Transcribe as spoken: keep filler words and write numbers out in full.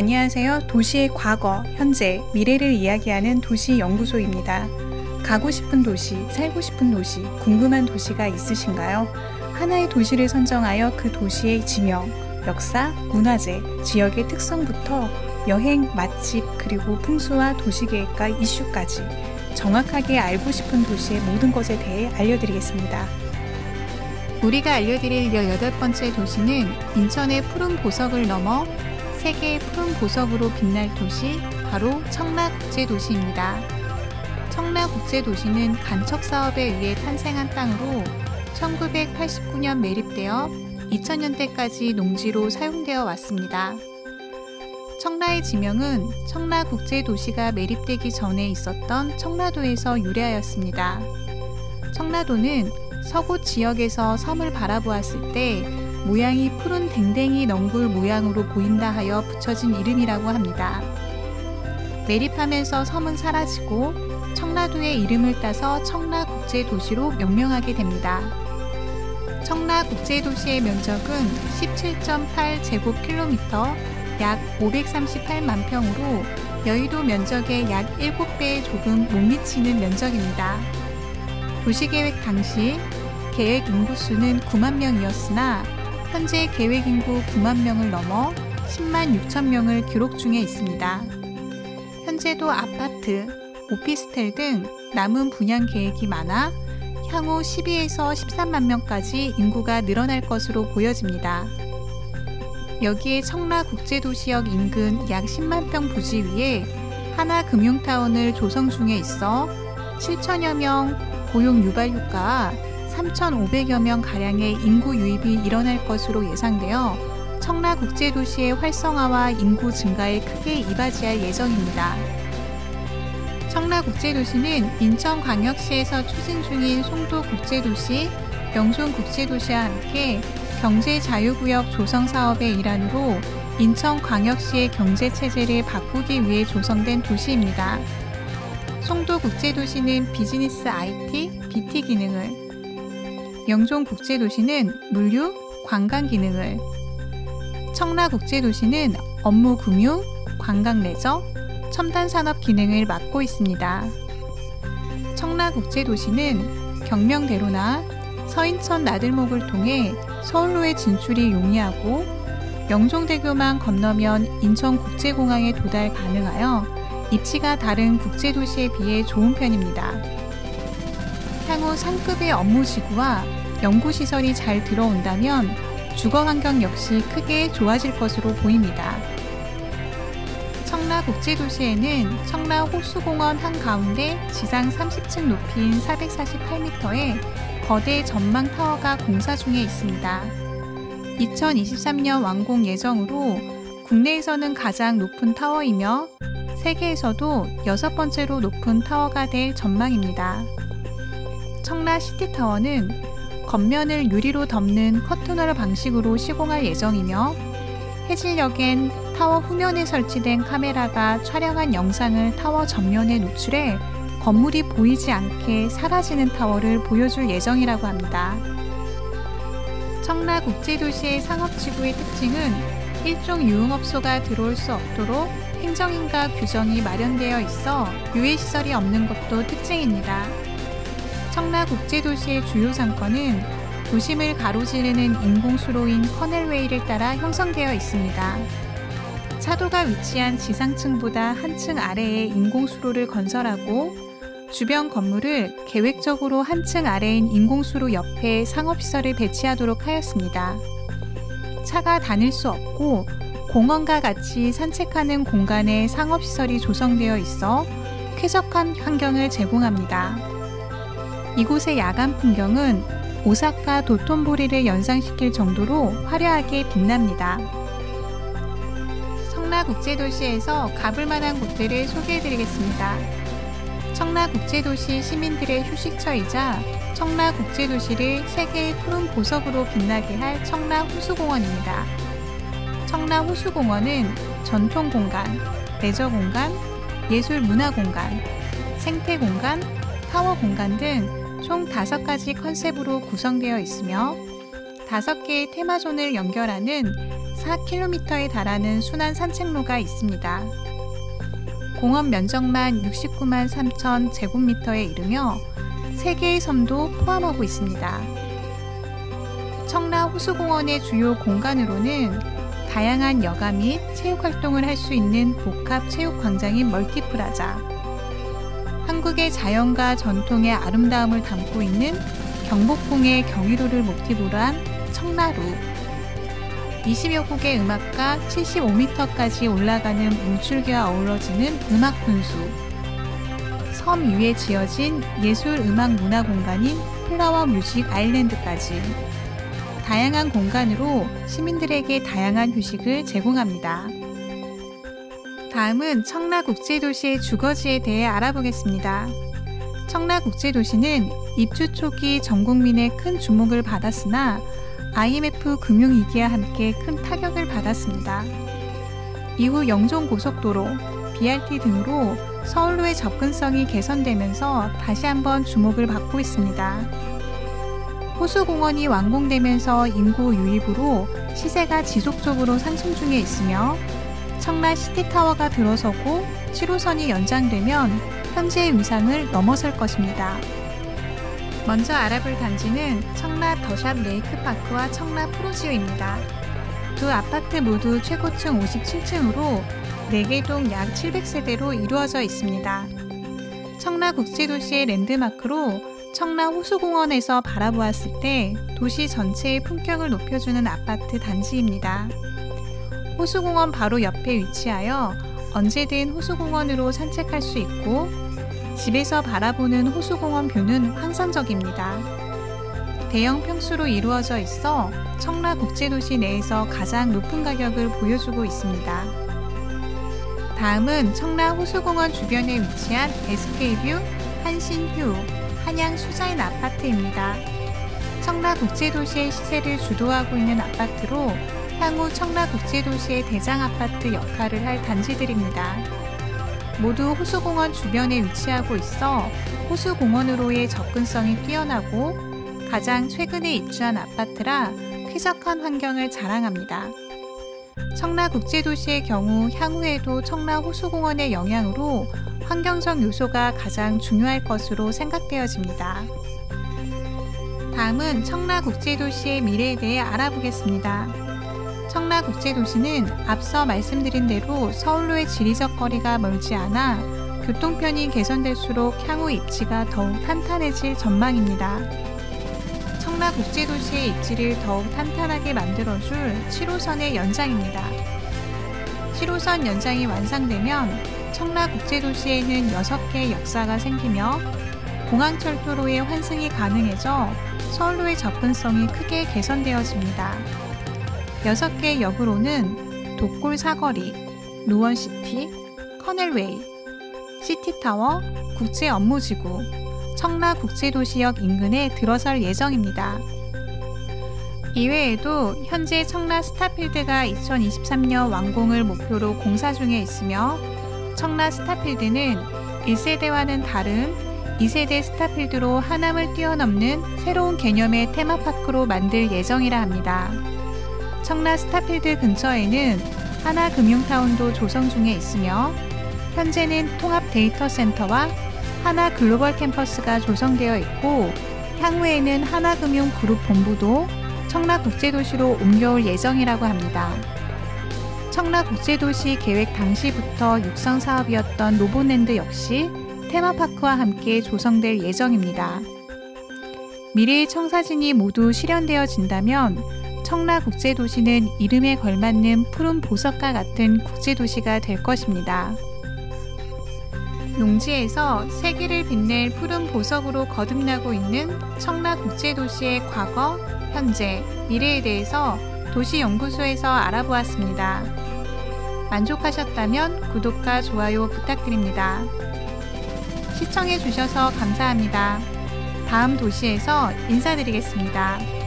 안녕하세요. 도시의 과거, 현재, 미래를 이야기하는 도시연구소입니다. 가고 싶은 도시, 살고 싶은 도시, 궁금한 도시가 있으신가요? 하나의 도시를 선정하여 그 도시의 지명, 역사, 문화재, 지역의 특성부터 여행, 맛집, 그리고 풍수와 도시계획과 이슈까지 정확하게 알고 싶은 도시의 모든 것에 대해 알려드리겠습니다. 우리가 알려드릴 열여덟 번째 도시는 인천의 푸른 보석을 넘어 세계의 푸른 보석으로 빛날 도시, 바로 청라국제도시입니다. 청라국제도시는 간척사업에 의해 탄생한 땅으로 천구백팔십구 년 매립되어 이천 년대까지 농지로 사용되어 왔습니다. 청라의 지명은 청라국제도시가 매립되기 전에 있었던 청라도에서 유래하였습니다. 청라도는 서구 지역에서 섬을 바라보았을 때 모양이 푸른 댕댕이 넝굴 모양으로 보인다 하여 붙여진 이름이라고 합니다. 매립하면서 섬은 사라지고 청라도의 이름을 따서 청라국제도시로 명명하게 됩니다. 청라국제도시의 면적은 십칠 점 팔 제곱킬로미터, 약 오백삼십팔만 평으로 여의도 면적의 약 일곱 배에 조금 못 미치는 면적입니다. 도시계획 당시 계획 인구수는 구만 명이었으나 현재 계획 인구 구만 명을 넘어 십만 육천 명을 기록 중에 있습니다. 현재도 아파트, 오피스텔 등 남은 분양 계획이 많아 향후 십이에서 십삼만 명까지 인구가 늘어날 것으로 보여집니다. 여기에 청라국제도시역 인근 약 십만 평 부지 위에 하나금융타운을 조성 중에 있어 칠천여 명 고용 유발 효과와 삼천오백여 명 가량의 인구 유입이 일어날 것으로 예상되어 청라국제도시의 활성화와 인구 증가에 크게 이바지할 예정입니다. 청라국제도시는 인천광역시에서 추진 중인 송도국제도시, 명송국제도시와 함께 경제자유구역 조성 사업의 일환으로 인천광역시의 경제체제를 바꾸기 위해 조성된 도시입니다. 송도국제도시는 비즈니스 아이티, 비티 기능을, 명송국제도시는 물류, 관광 기능을, 청라국제도시는 업무 금융, 관광 레저, 첨단산업 기능을 맡고 있습니다. 청라국제도시는 경명대로나 서인천 나들목을 통해 서울로의 진출이 용이하고 명종대교만 건너면 인천국제공항에 도달 가능하여 입지가 다른 국제도시에 비해 좋은 편입니다. 향후 상급의 업무지구와 연구시설이 잘 들어온다면 주거환경 역시 크게 좋아질 것으로 보입니다. 청라국제도시에는 청라호수공원 한가운데 지상 삼십 층 높이인 사백사십팔 미터의 거대 전망타워가 공사 중에 있습니다. 이천이십삼 년 완공 예정으로 국내에서는 가장 높은 타워이며 세계에서도 여섯 번째로 높은 타워가 될 전망입니다. 청라시티타워는 겉면을 유리로 덮는 커튼홀 방식으로 시공할 예정이며 해질녘엔 타워 후면에 설치된 카메라가 촬영한 영상을 타워 전면에 노출해 건물이 보이지 않게 사라지는 타워를 보여줄 예정이라고 합니다. 청라국제도시의 상업지구의 특징은 일종 유흥업소가 들어올 수 없도록 행정인가 규정이 마련되어 있어 유해시설이 없는 것도 특징입니다. 청라국제도시의 주요 상권은 도심을 가로지르는 인공수로인 커넬웨이를 따라 형성되어 있습니다. 차도가 위치한 지상층보다 한층 아래에 인공수로를 건설하고 주변 건물을 계획적으로 한층 아래인 인공수로 옆에 상업시설을 배치하도록 하였습니다. 차가 다닐 수 없고 공원과 같이 산책하는 공간에 상업시설이 조성되어 있어 쾌적한 환경을 제공합니다. 이곳의 야간 풍경은 오사카 도톤보리를 연상시킬 정도로 화려하게 빛납니다. 청라국제도시에서 가볼 만한 곳들을 소개해드리겠습니다. 청라국제도시 시민들의 휴식처이자 청라국제도시를 세계의 푸른 보석으로 빛나게 할 청라호수공원입니다. 청라호수공원은 전통공간, 레저공간, 예술문화공간, 생태공간, 타워공간 등 총 다섯 가지 컨셉으로 구성되어 있으며 다섯 개의 테마존을 연결하는 사 킬로미터에 달하는 순환 산책로가 있습니다. 공원 면적만 육십구만 삼천 제곱미터에 이르며 세 개의 섬도 포함하고 있습니다. 청라 호수공원의 주요 공간으로는 다양한 여가 및 체육활동을 할 수 있는 복합체육광장인 멀티플라자, 한국의 자연과 전통의 아름다움을 담고 있는 경복궁의 경이로를 모티브로 한 청라루, 이십여 곡의 음악과 칠십오 미터까지 올라가는 물줄기와 어우러지는 음악분수, 섬 위에 지어진 예술음악문화공간인 플라워 뮤직 아일랜드까지 다양한 공간으로 시민들에게 다양한 휴식을 제공합니다. 다음은 청라국제도시의 주거지에 대해 알아보겠습니다. 청라국제도시는 입주 초기 전 국민의 큰 주목을 받았으나 아이엠에프 금융위기와 함께 큰 타격을 받았습니다. 이후 영종고속도로, 비알티 등으로 서울로의 접근성이 개선되면서 다시 한번 주목을 받고 있습니다. 호수공원이 완공되면서 인구 유입으로 시세가 지속적으로 상승 중에 있으며 청라 시티타워가 들어서고 칠 호선이 연장되면 현재의 위상을 넘어설 것입니다. 먼저 알아볼 단지는 청라 더샵 레이크파크와 청라 프로지오입니다. 두 아파트 모두 최고층 오십칠 층으로 네 개 동 약 칠백 세대로 이루어져 있습니다. 청라국제도시의 랜드마크로 청라 호수공원에서 바라보았을 때 도시 전체의 품격을 높여주는 아파트 단지입니다. 호수공원 바로 옆에 위치하여 언제든 호수공원으로 산책할 수 있고 집에서 바라보는 호수공원 뷰는 환상적입니다. 대형 평수로 이루어져 있어 청라국제도시 내에서 가장 높은 가격을 보여주고 있습니다. 다음은 청라 호수공원 주변에 위치한 에스케이뷰 한신휴 한양 수자인 아파트입니다. 청라국제도시의 시세를 주도하고 있는 아파트로 향후 청라국제도시의 대장아파트 역할을 할 단지들입니다. 모두 호수공원 주변에 위치하고 있어 호수공원으로의 접근성이 뛰어나고 가장 최근에 입주한 아파트라 쾌적한 환경을 자랑합니다. 청라국제도시의 경우 향후에도 청라호수공원의 영향으로 환경적 요소가 가장 중요할 것으로 생각되어집니다. 다음은 청라국제도시의 미래에 대해 알아보겠습니다. 청라국제도시는 앞서 말씀드린 대로 서울로의 지리적 거리가 멀지 않아 교통편이 개선될수록 향후 입지가 더욱 탄탄해질 전망입니다. 청라국제도시의 입지를 더욱 탄탄하게 만들어줄 칠 호선의 연장입니다. 칠 호선 연장이 완성되면 청라국제도시에는 여섯 개의 역사가 생기며 공항철도로의 환승이 가능해져 서울로의 접근성이 크게 개선되어집니다. 여섯 개의 역으로는 독골 사거리, 루원시티, 커넬웨이, 시티타워, 국제업무지구, 청라국제도시역 인근에 들어설 예정입니다. 이외에도 현재 청라 스타필드가 이천이십삼 년 완공을 목표로 공사 중에 있으며 청라 스타필드는 일 세대와는 다른 이 세대 스타필드로 하남을 뛰어넘는 새로운 개념의 테마파크로 만들 예정이라 합니다. 청라 스타필드 근처에는 하나금융타운도 조성 중에 있으며 현재는 통합 데이터 센터와 하나 글로벌 캠퍼스가 조성되어 있고 향후에는 하나금융 그룹 본부도 청라국제도시로 옮겨올 예정이라고 합니다. 청라국제도시 계획 당시부터 육성 사업이었던 로보랜드 역시 테마파크와 함께 조성될 예정입니다. 미래의 청사진이 모두 실현되어진다면 청라국제도시는 이름에 걸맞는 푸른 보석과 같은 국제도시가 될 것입니다. 농지에서 세계를 빛낼 푸른 보석으로 거듭나고 있는 청라국제도시의 과거, 현재, 미래에 대해서 도시연구소에서 알아보았습니다. 만족하셨다면 구독과 좋아요 부탁드립니다. 시청해주셔서 감사합니다. 다음 도시에서 인사드리겠습니다.